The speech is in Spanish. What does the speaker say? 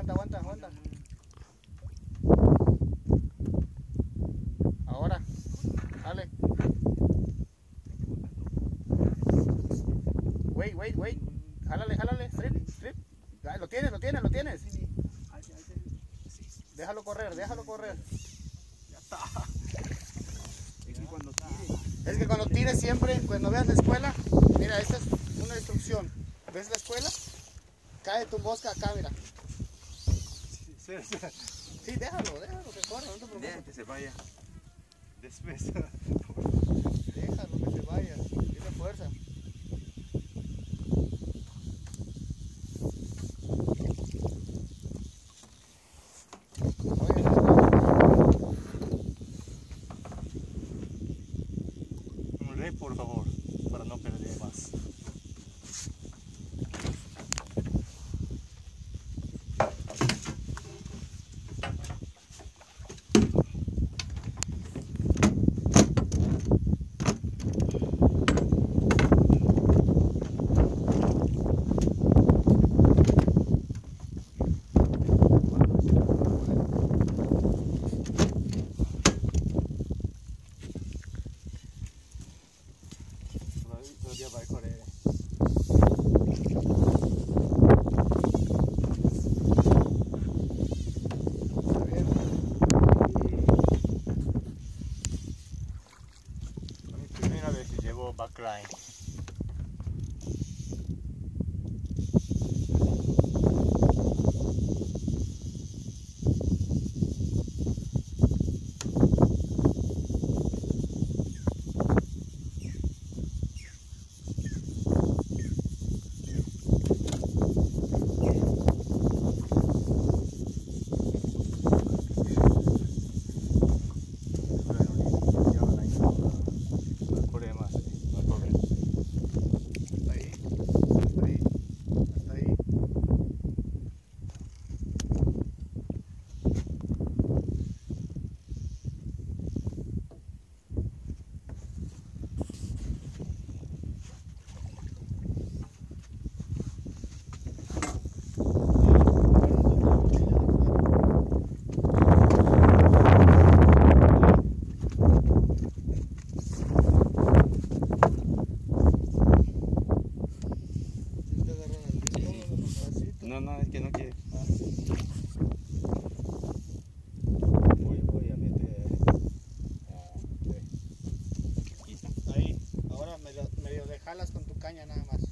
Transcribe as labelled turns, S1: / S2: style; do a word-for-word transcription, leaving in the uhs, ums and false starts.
S1: aguanta, aguanta, aguanta. Ahora, dale. Wait, wait, wait. Jálale, jálale, strip, strip. Lo tienes, lo tienes, lo tienes. Déjalo correr, déjalo correr.
S2: Ya está. Es que cuando tires.
S1: Es que cuando tires siempre, cuando veas la escuela, mira, esta es una instrucción. ¿Ves la escuela? Cae tu mosca acá, mira.
S2: Sí, sí, sí.
S1: Sí, déjalo, déjalo que corra, no te preocupes.
S2: Deja que se vaya. Después.
S1: Déjalo que se vaya, tiene fuerza.
S2: Un rey, por favor, para no perder más. Todavía va a correr.
S1: Está bien.
S2: Mi primera vez que llevo backline. No, no, es que no quiere. Ah. Voy, voy a meter. Ah,
S1: ahí, ahora medio, medio de jalas con tu caña nada más.